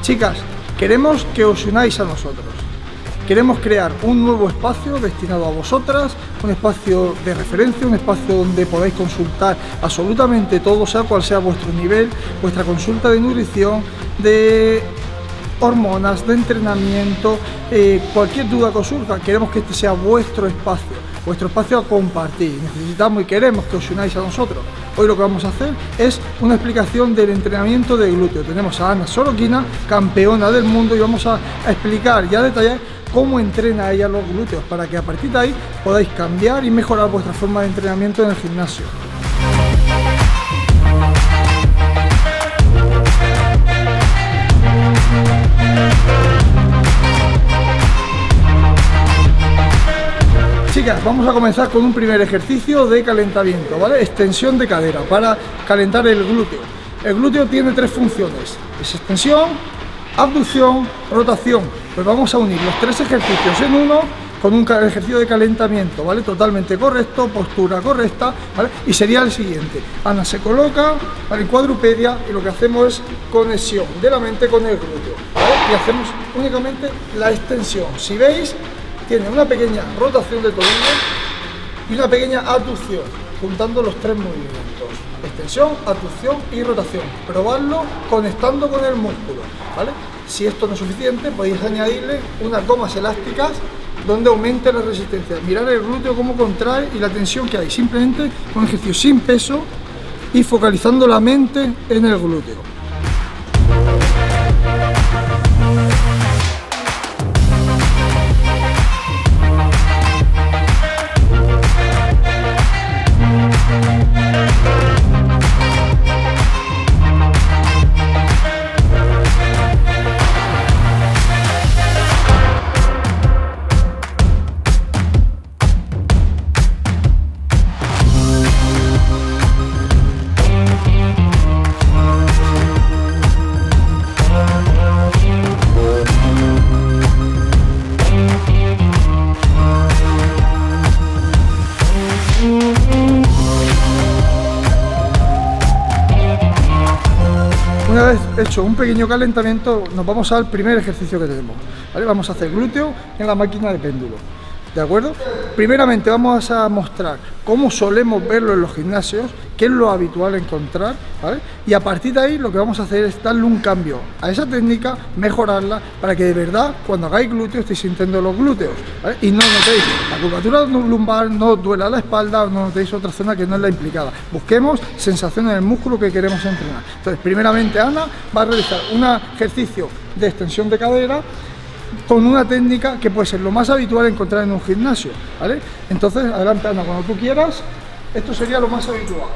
Chicas, queremos que os unáis a nosotros. Queremos crear un nuevo espacio destinado a vosotras, un espacio de referencia, un espacio donde podáis consultar absolutamente todo, sea cual sea vuestro nivel, vuestra consulta de nutrición, de hormonas, de entrenamiento, cualquier duda que os surja. Queremos que este sea vuestro espacio a compartir. Necesitamos y queremos que os unáis a nosotros. Hoy lo que vamos a hacer es una explicación del entrenamiento de glúteo. Tenemos a Ana Soroquina, campeona del mundo, y vamos a explicar y a detallar cómo entrena ella los glúteos, para que a partir de ahí podáis cambiar y mejorar vuestra forma de entrenamiento en el gimnasio. Chicas, vamos a comenzar con un primer ejercicio de calentamiento, ¿vale? Extensión de cadera para calentar el glúteo. El glúteo tiene tres funciones: es extensión, abducción, rotación. Pues vamos a unir los tres ejercicios en uno con un ejercicio de calentamiento, ¿vale? Totalmente correcto, postura correcta, ¿vale? Y sería el siguiente: Ana se coloca, ¿vale?, en cuadrupedia, y lo que hacemos es conexión de la mente con el glúteo, ¿vale? Y hacemos únicamente la extensión. Si veis, tiene una pequeña rotación de tobillo y una pequeña abducción, juntando los tres movimientos: extensión, abducción y rotación. Probadlo conectando con el músculo, ¿vale? Si esto no es suficiente, podéis añadirle unas gomas elásticas donde aumente la resistencia. Mirar el glúteo cómo contrae y la tensión que hay, simplemente con un ejercicio sin peso y focalizando la mente en el glúteo. Una vez hecho un pequeño calentamiento, nos vamos al primer ejercicio que tenemos, ¿vale? Vamos a hacer glúteo en la máquina de péndulo, ¿de acuerdo? Primeramente vamos a mostrar cómo solemos verlo en los gimnasios, qué es lo habitual encontrar, ¿vale? Y a partir de ahí lo que vamos a hacer es darle un cambio a esa técnica, mejorarla, para que de verdad cuando hagáis glúteo estéis sintiendo los glúteos, ¿vale? Y no notéis la curvatura lumbar, no duela la espalda, no notéis otra zona que no es la implicada. Busquemos sensación en el músculo que queremos entrenar. Entonces, primeramente Ana va a realizar un ejercicio de extensión de cadera con una técnica que puede ser lo más habitual encontrar en un gimnasio, ¿vale? Entonces, adelante Ana, cuando tú quieras. Esto sería lo más habitual.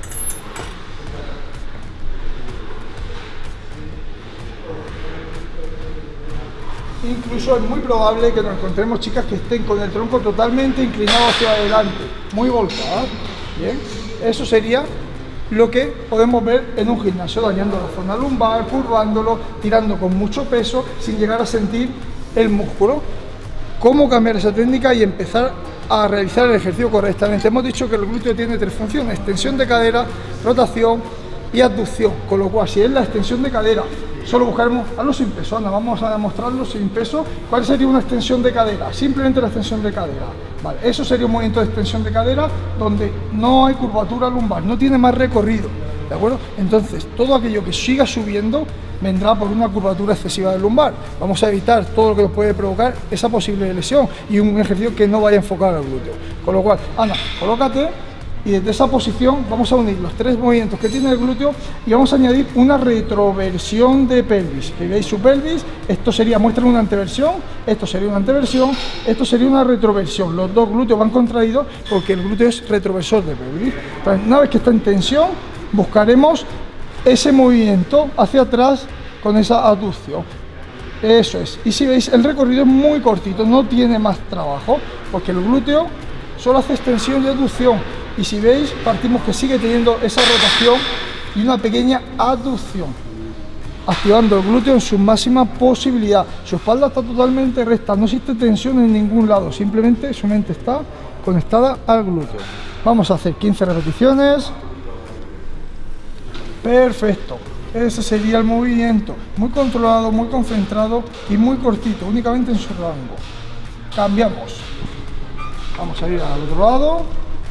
Incluso es muy probable que nos encontremos chicas que estén con el tronco totalmente inclinado hacia adelante, muy volcadas. Bien, eso sería lo que podemos ver en un gimnasio, dañando la zona lumbar, curvándolo, tirando con mucho peso sin llegar a sentir el músculo. ¿Cómo cambiar esa técnica y empezar a realizar el ejercicio correctamente? Hemos dicho que el glúteo tiene tres funciones: extensión de cadera, rotación y abducción, con lo cual si es la extensión de cadera, solo buscaremos hazlo sin peso. Ana, vamos a demostrarlo sin peso. ¿Cuál sería una extensión de cadera? Simplemente la extensión de cadera, vale. Eso sería un movimiento de extensión de cadera donde no hay curvatura lumbar, no tiene más recorrido, ¿de acuerdo? Entonces, todo aquello que siga subiendo vendrá por una curvatura excesiva del lumbar. Vamos a evitar todo lo que nos puede provocar esa posible lesión y un ejercicio que no vaya a enfocar al glúteo. Con lo cual, Ana, colócate y desde esa posición vamos a unir los tres movimientos que tiene el glúteo y vamos a añadir una retroversión de pelvis. Si veis su pelvis, esto sería, muestra una anteversión, esto sería una anteversión, esto sería una retroversión. Los dos glúteos van contraídos porque el glúteo es retroversor de pelvis. Entonces, una vez que está en tensión, buscaremos ese movimiento hacia atrás con esa abducción. Eso es. Y si veis, el recorrido es muy cortito, no tiene más trabajo, porque el glúteo solo hace extensión y abducción. Y si veis, partimos que sigue teniendo esa rotación y una pequeña abducción, activando el glúteo en su máxima posibilidad. Su espalda está totalmente recta, no existe tensión en ningún lado, simplemente su mente está conectada al glúteo. Vamos a hacer 15 repeticiones. Perfecto. Ese sería el movimiento, muy controlado, muy concentrado y muy cortito, únicamente en su rango. Cambiamos. Vamos a ir al otro lado.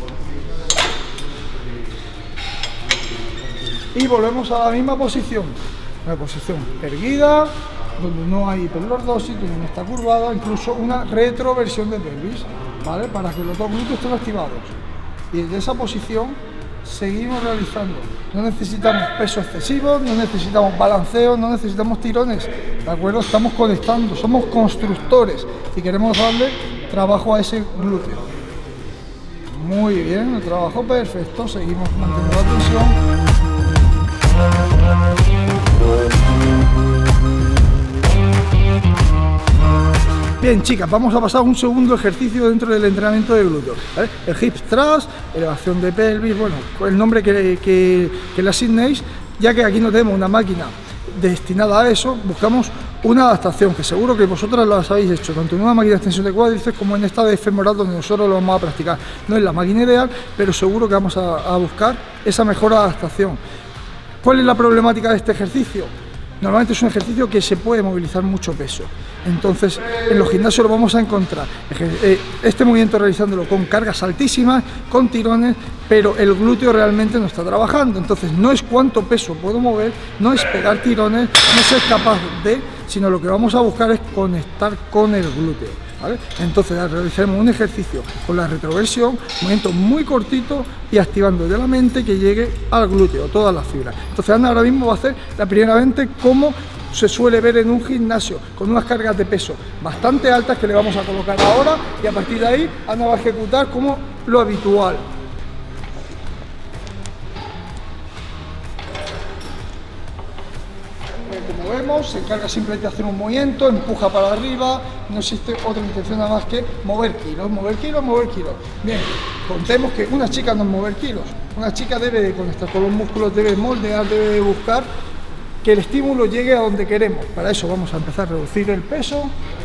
Y volvemos a la misma posición. Una posición erguida, donde no hay hiperlordosis, donde no está curvada, incluso una retroversión de pelvis, ¿vale? Para que los dos glúteos estén activados. Y desde esa posición seguimos realizando. No necesitamos peso excesivo, no necesitamos balanceo, no necesitamos tirones, ¿de acuerdo? Estamos conectando, somos constructores y queremos darle trabajo a ese glúteo. Muy bien, el trabajo perfecto, seguimos manteniendo la tensión. Bien, chicas, vamos a pasar a un segundo ejercicio dentro del entrenamiento de glúteo, ¿vale? El hip thrust, elevación de pelvis, bueno, el nombre que le asignéis, ya que aquí no tenemos una máquina destinada a eso, buscamos una adaptación, que seguro que vosotras lo habéis hecho, tanto en una máquina de extensión de cuádriceps como en esta de femoral, donde nosotros lo vamos a practicar. No es la máquina ideal, pero seguro que vamos a buscar esa mejor adaptación. ¿Cuál es la problemática de este ejercicio? Normalmente es un ejercicio que se puede movilizar mucho peso, entonces en los gimnasios lo vamos a encontrar, este movimiento realizándolo con cargas altísimas, con tirones, pero el glúteo realmente no está trabajando, entonces no es cuánto peso puedo mover, no es pegar tirones, no ser capaz de, sino lo que vamos a buscar es conectar con el glúteo. ¿Vale? Entonces realizaremos un ejercicio con la retroversión, movimiento muy cortito y activando de la mente que llegue al glúteo, todas las fibras. Entonces Ana ahora mismo va a hacer la primera mente como se suele ver en un gimnasio, con unas cargas de peso bastante altas que le vamos a colocar ahora, y a partir de ahí Ana va a ejecutar como lo habitual. Como vemos, se encarga simplemente de hacer un movimiento, empuja para arriba, no existe otra intención nada más que mover kilos, mover kilos, mover kilos. Bien, contemos que una chica no es mover kilos, una chica debe de conectar con los músculos, debe moldear, debe de buscar que el estímulo llegue a donde queremos. Para eso vamos a empezar a reducir el peso,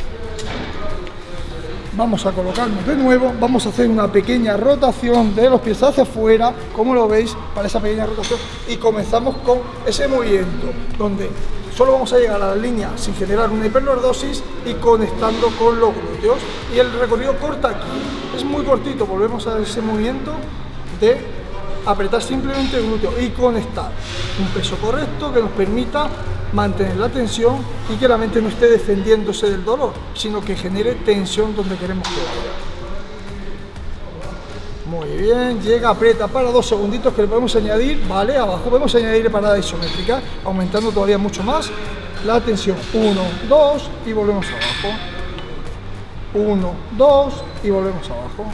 vamos a colocarnos de nuevo, vamos a hacer una pequeña rotación de los pies hacia afuera, como lo veis, para esa pequeña rotación, y comenzamos con ese movimiento, donde solo vamos a llegar a la línea sin generar una hiperlordosis y conectando con los glúteos, y el recorrido corta aquí, es muy cortito, volvemos a ese movimiento de apretar simplemente el glúteo y conectar, un peso correcto que nos permita mantener la tensión y que la mente no esté defendiéndose del dolor, sino que genere tensión donde queremos que vaya. Muy bien, llega, aprieta para 2 segunditos que le podemos añadir, vale, abajo podemos añadir parada isométrica, aumentando todavía mucho más la tensión. 1, 2 y volvemos abajo. 1, 2 y volvemos abajo.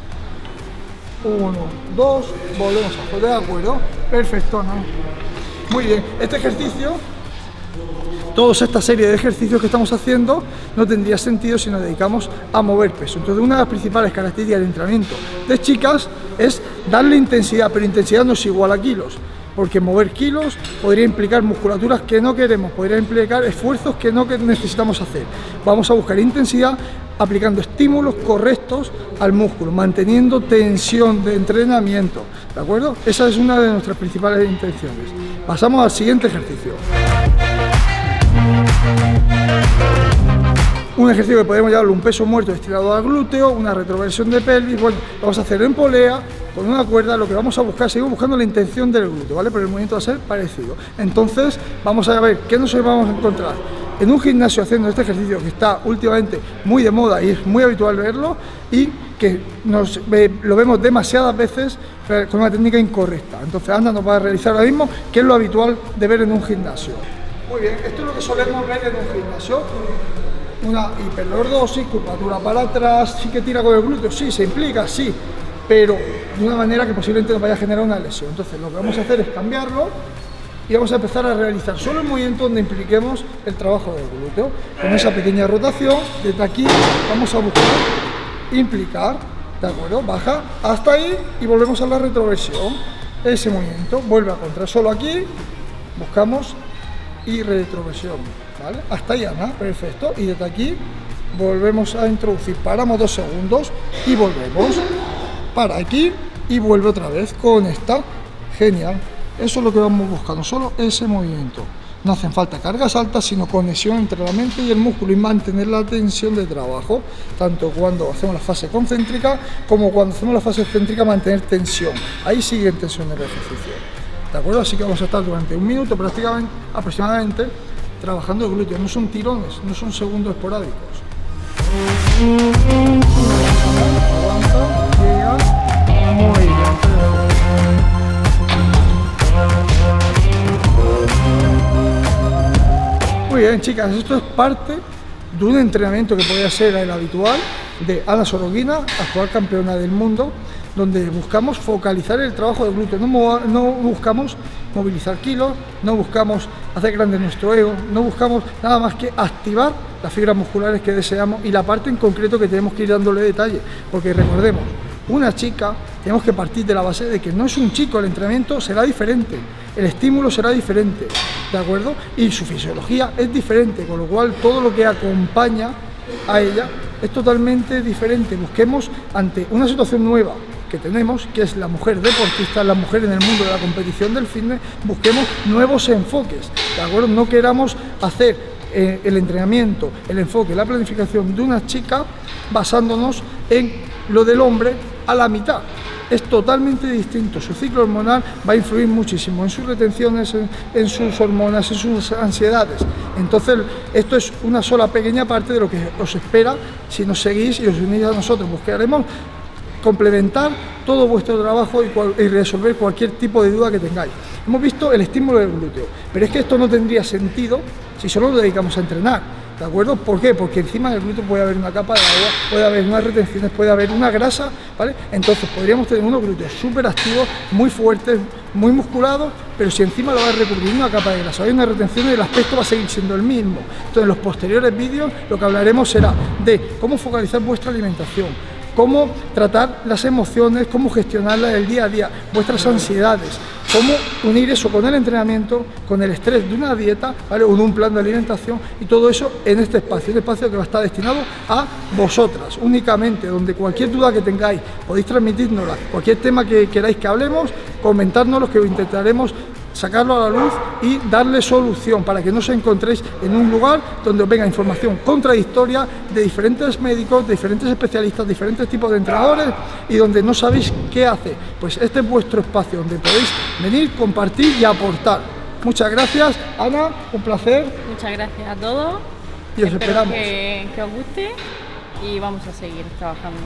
1, 2, volvemos abajo, ¿de acuerdo? Perfecto, ¿no? Muy bien, este ejercicio, toda esta serie de ejercicios que estamos haciendo no tendría sentido si nos dedicamos a mover peso. Entonces, una de las principales características del entrenamiento de chicas es darle intensidad, pero intensidad no es igual a kilos, porque mover kilos podría implicar musculaturas que no queremos, podría implicar esfuerzos que no necesitamos hacer. Vamos a buscar intensidad aplicando estímulos correctos al músculo, manteniendo tensión de entrenamiento, ¿de acuerdo? Esa es una de nuestras principales intenciones. Pasamos al siguiente ejercicio. Un ejercicio que podemos llamarlo un peso muerto destinado al glúteo, una retroversión de pelvis. Bueno, lo vamos a hacer en polea, con una cuerda. Lo que vamos a buscar, seguimos buscando la intención del glúteo, ¿vale? Pero el movimiento va a ser parecido. Entonces, vamos a ver qué nos vamos a encontrar en un gimnasio haciendo este ejercicio que está últimamente muy de moda y es muy habitual verlo, y que lo vemos demasiadas veces con una técnica incorrecta. Entonces, Ana nos va a realizar ahora mismo qué es lo habitual de ver en un gimnasio. Muy bien, esto es lo que solemos ver en un gimnasio. Una hiperlordosis, curvatura para atrás, sí que tira con el glúteo, sí, se implica, sí, pero de una manera que posiblemente nos vaya a generar una lesión. Entonces lo que vamos a hacer es cambiarlo y vamos a empezar a realizar solo el movimiento donde impliquemos el trabajo del glúteo. Con esa pequeña rotación, desde aquí vamos a buscar implicar, ¿de acuerdo? Baja hasta ahí y volvemos a la retroversión. Ese movimiento vuelve a contraer solo aquí, buscamos y retroversión, ¿vale? Hasta ahí, Ana, perfecto. Y desde aquí volvemos a introducir, paramos 2 segundos y volvemos para aquí y vuelve otra vez con esta, genial. Eso es lo que vamos buscando, solo ese movimiento. No hacen falta cargas altas, sino conexión entre la mente y el músculo y mantener la tensión de trabajo, tanto cuando hacemos la fase concéntrica como cuando hacemos la fase excéntrica, mantener tensión. Ahí sigue en tensión el ejercicio. ¿De acuerdo? Así que vamos a estar durante 1 minuto prácticamente, aproximadamente, trabajando el glúteo. No son tirones, no son segundos esporádicos. Aguanta, llega, muy bien. Muy bien, chicas, esto es parte de un entrenamiento que podría ser el habitual de Ana Soroguina, actual campeona del mundo, donde buscamos focalizar el trabajo del glúteo. No buscamos movilizar kilos, no buscamos hacer grande nuestro ego, no buscamos nada más que activar las fibras musculares que deseamos y la parte en concreto que tenemos que ir dándole detalle, porque recordemos, una chica, tenemos que partir de la base de que no es un chico, el entrenamiento será diferente, el estímulo será diferente, ¿de acuerdo? Y su fisiología es diferente, con lo cual todo lo que acompaña a ella es totalmente diferente. Busquemos ante una situación nueva que tenemos, que es la mujer deportista, la mujer en el mundo de la competición del fitness, busquemos nuevos enfoques, ¿de acuerdo? No queramos hacer el entrenamiento, el enfoque, la planificación de una chica basándonos en lo del hombre a la mitad. Es totalmente distinto, su ciclo hormonal va a influir muchísimo en sus retenciones, en sus hormonas, en sus ansiedades. Entonces, esto es una sola pequeña parte de lo que os espera si nos seguís y os unís a nosotros. Buscaremos complementar todo vuestro trabajo y resolver cualquier tipo de duda que tengáis. Hemos visto el estímulo del glúteo, pero es que esto no tendría sentido si solo nos dedicamos a entrenar, ¿de acuerdo? ¿Por qué? Porque encima del glúteo puede haber una capa de agua, puede haber unas retenciones, puede haber una grasa, ¿vale? Entonces podríamos tener unos glúteos súper activos, muy fuertes, muy musculados, pero si encima lo va a recubrir una capa de grasa, hay una retención y el aspecto va a seguir siendo el mismo. Entonces en los posteriores vídeos lo que hablaremos será de cómo focalizar vuestra alimentación, cómo tratar las emociones, cómo gestionarlas del día a día, vuestras ansiedades, cómo unir eso con el entrenamiento, con el estrés de una dieta, ¿vale? O de un plan de alimentación, y todo eso en este espacio, un espacio que va a estar destinado a vosotras únicamente, donde cualquier duda que tengáis podéis transmitírnosla, cualquier tema que queráis que hablemos, comentárnoslo, que intentaremos sacarlo a la luz y darle solución para que no os encontréis en un lugar donde os venga información contradictoria de diferentes médicos, de diferentes especialistas, diferentes tipos de entrenadores y donde no sabéis qué hacer. Pues este es vuestro espacio donde podéis venir, compartir y aportar. Muchas gracias, Ana, un placer. Muchas gracias a todos. Y os esperamos. Que os guste y vamos a seguir trabajando.